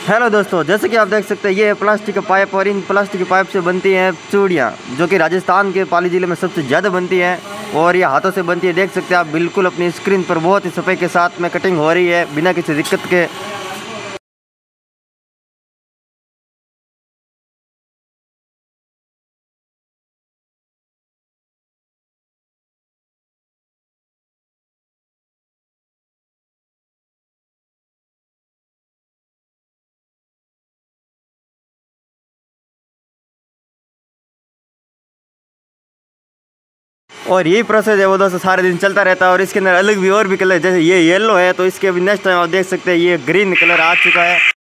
Hello दोस्तों, जैसे कि आप देख सकते हैं ये है प्लास्टिक का पाइप और इन प्लास्टिक के पाइप से बनती हैं चूड़ियाँ, जो कि राजस्थान के पाली ज़िले में सबसे ज़्यादा बनती हैं और ये हाथों से बनती है। देख सकते हैं आप बिल्कुल अपनी स्क्रीन पर बहुत ही सफाई के साथ में कटिंग हो रही है बिना किसी दिक्कत के। और यही प्रोसेस है वो दोस्तों सारे दिन चलता रहता है। और इसके अंदर अलग भी और भी कलर, जैसे ये येलो है तो इसके अभी नेक्स्ट टाइम आप देख सकते हैं ये ग्रीन कलर आ चुका है।